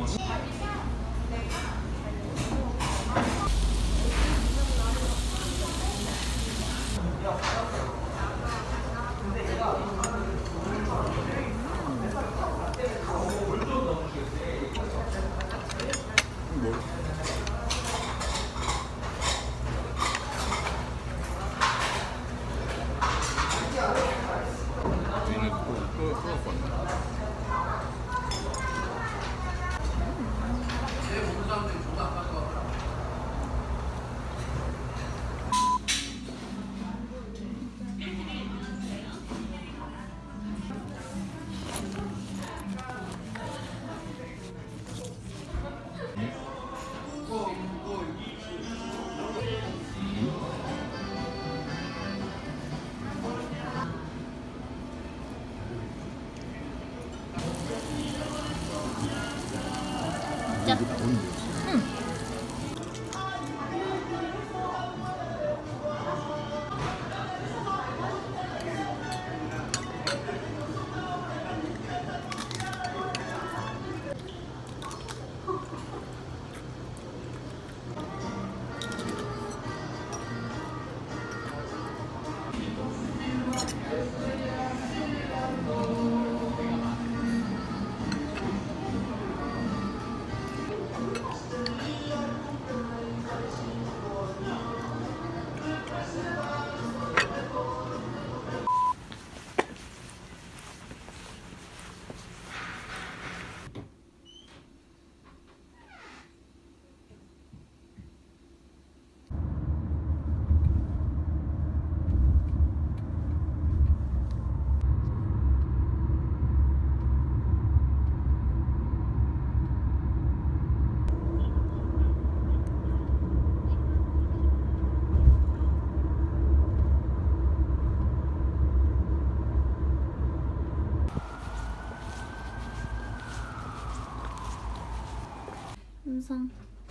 항상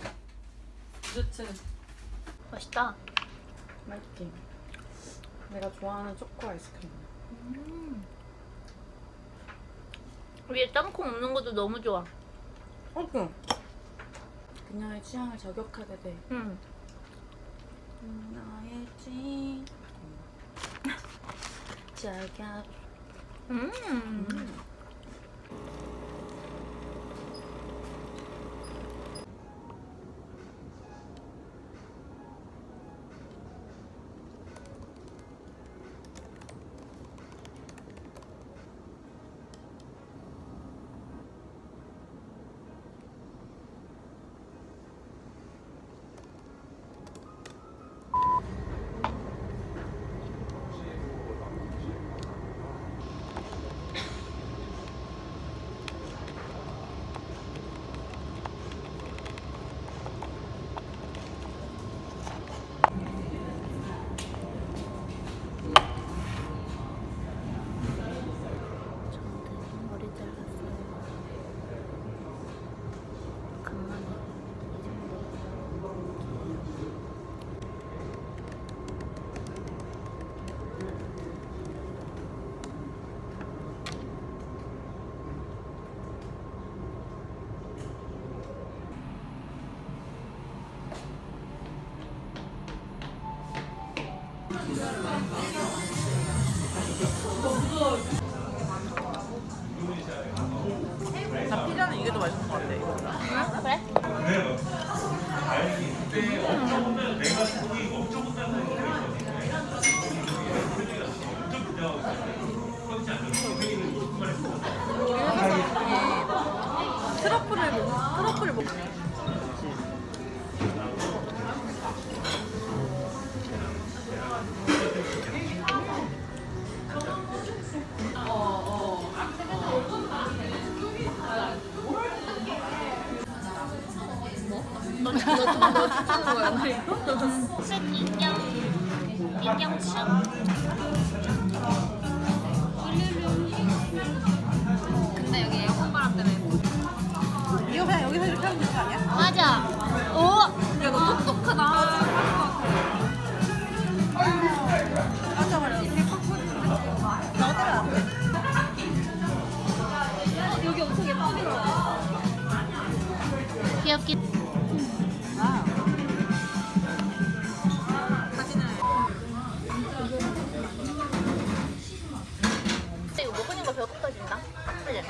디저트 맛있다. 맛있게. 내가 좋아하는 초코 아이스크림. 위에 땅콩 없는 것도 너무 좋아. 그녀의 취향을 저격하게 돼. 나의 취향 저격. 나 피자는 이게 더 맛있는 것 같아. 그래? 트러플을 먹. 너 주는 거야? 색 인형춤. 근데 여기 에어컨 바람 때문에. 이거 그냥 여기서 이렇게 하면 되는 거 아니야? 맞아. 오. 야, 너 똑똑하다. 맞아, 맞아. 이렇게 팍 보여주는 너더라. 여기 엄청 예쁘더라. 귀엽긴. 아. 사진을. 근데 이거 먹으니까 배고파진다. 그래.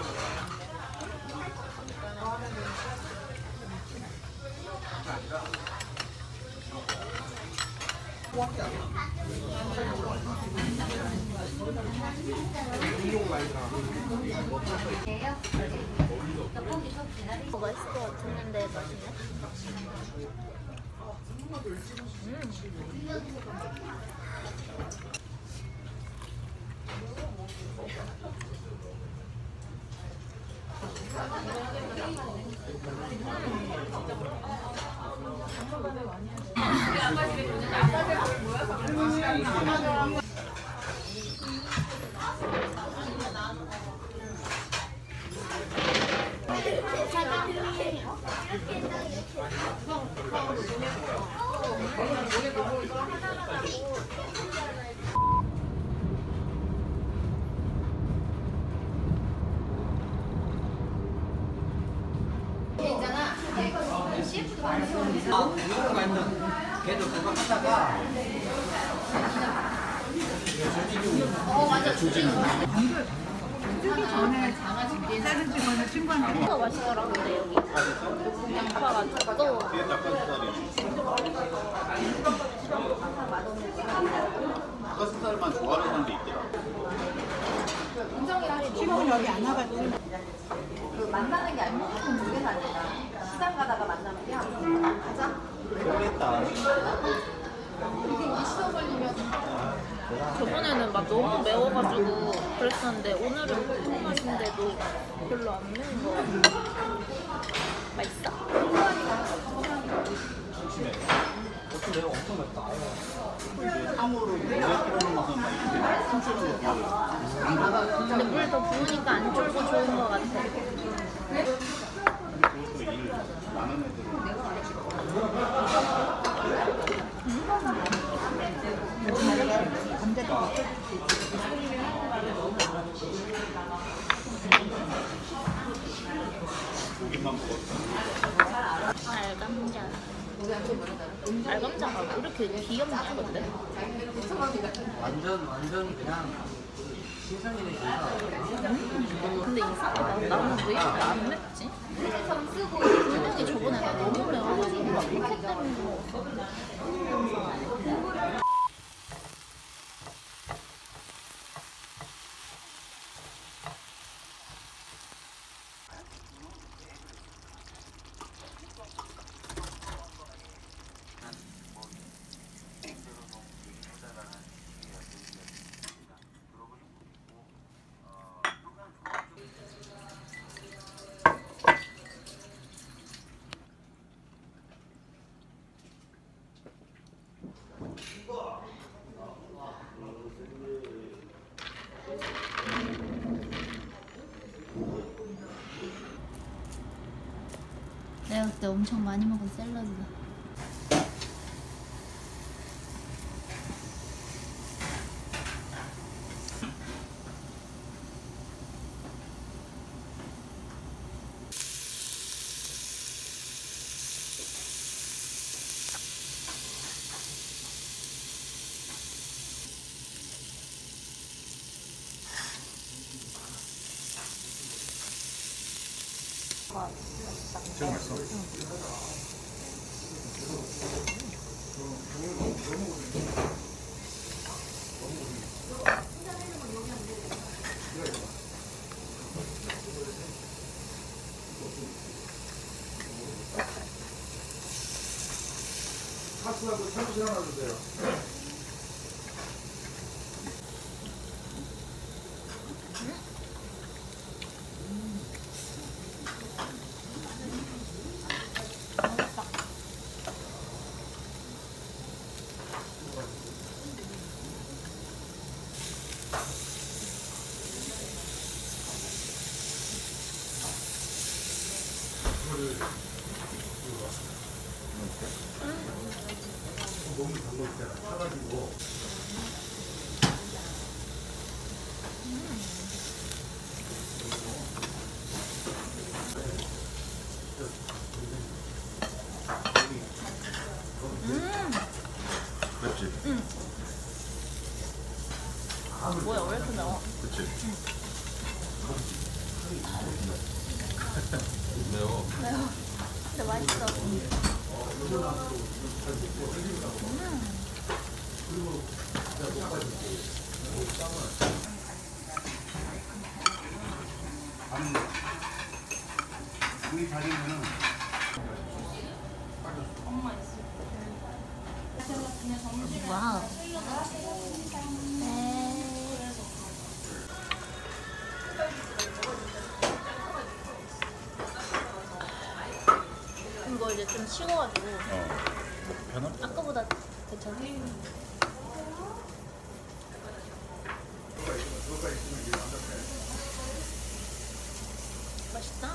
맛있을 것 같았는데 맛있네. 이거가 있는 걔도 그거 하다가 뜨기 전에 사진 찍어서 친구한테 이거 맛있더라 근데 여기 양파가 또 닭가슴살만 좋아하는 사람도 있더라. 친구는 여기 안 와가지고 그 만나는 게 아니고 무조건 두개 사니까 시장 가다가 만나면 야 가자 모르겠다. 이게 20원 걸리면 저번에는 막 너무 매워가지고 그랬었는데 오늘은 보통 맛인데도 별로 안 매운 거 같아. 맛있어? 어떤 내가 엄청 맵다. 탕후루 물에 끓여놓은 맛은 막 이렇게 춤추는 거. 근데 물 더 부으니까 안 쫄고 좋은 거 같아. 그것도 일 많은 애들은. 고기만 먹었어. 알감자. 알감자가 왜 이렇게 귀엽냐 근데? 완전 그냥 신선이네 진짜. 근데 이상하다. 나는 왜 이렇게 안 맵지? 분명히 저번에 나 너무 매워가지고 막 그렇게 때문에 먹었어. 내가 그때 엄청 많이 먹은 샐러드다. 진짜 맛있어. 카스하고 참치 하나 주세요. 뭐야 왜 이렇게 매워? 그치? 매워. 매워. 근데 맛있어. 우리 자리는 와우. 네. 이거 이제 좀 식어가지고 편한? 아까보다 괜찮아. 맛있다.